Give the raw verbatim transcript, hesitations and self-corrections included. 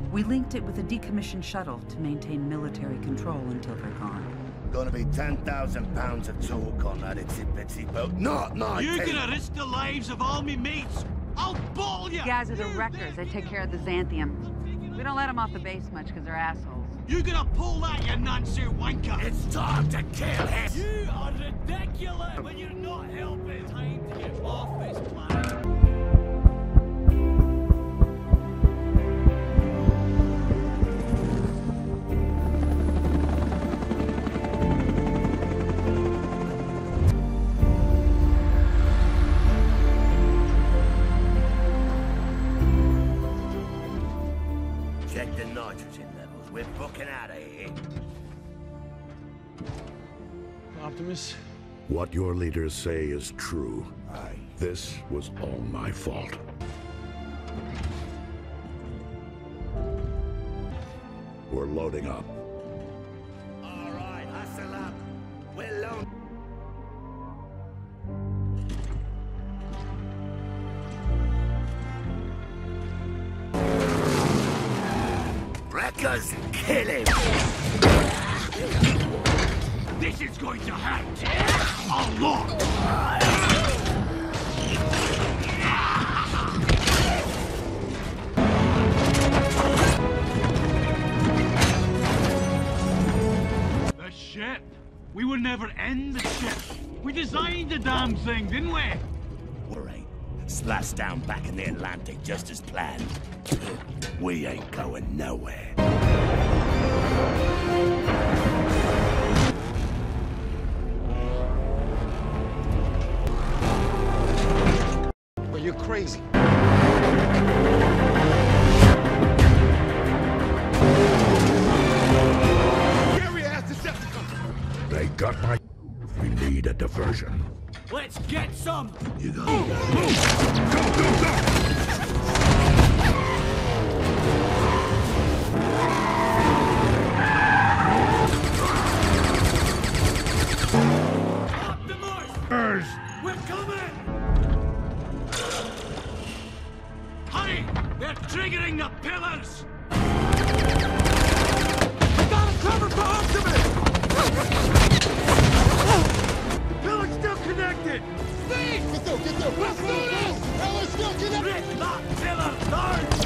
We linked it with a decommissioned shuttle to maintain military control until they're gone. Gonna be ten thousand pounds of talk on that itsy-bitsy boat. Not nineteen! You're gonna risk the lives of all me mates! I'll ball you! You guys are the wreckers. They take care of the xanthium. We don't let them off the base much because they're assholes. You're gonna pull that, you Nancy wanker! It's time to kill him! You are ridiculous! When you're not helping, time to get off this planet. Check the nitrogen levels. We're booking out of here. Optimus? What your leaders say is true. This was all my fault. We're loading up. All right, hustle up. We're loading. Wreckers, kill him! This is going to hurt! A lot! The ship! We would never end the ship! We designed the damn thing, didn't we? All right. Splashed down back in the Atlantic just as planned. We ain't going nowhere. Are you crazy? Gary asked Decepticon. They got my... We need a diversion. Let's get some! You go. Go, go, go! Optimus! We're coming! Hurry! They're triggering the pillars! I got a cover for Optimus! The pillar's still connected! Speed! Get through, get through! Let's do this! Pillar's still connected! Rip that pillar down!